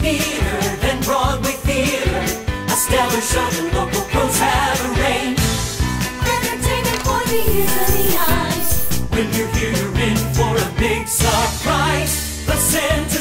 neater than Broadway Theater. A stellar show the local pros have arranged. Entertainment for the ears and the eyes. When you're here, you're in for a big surprise. The Center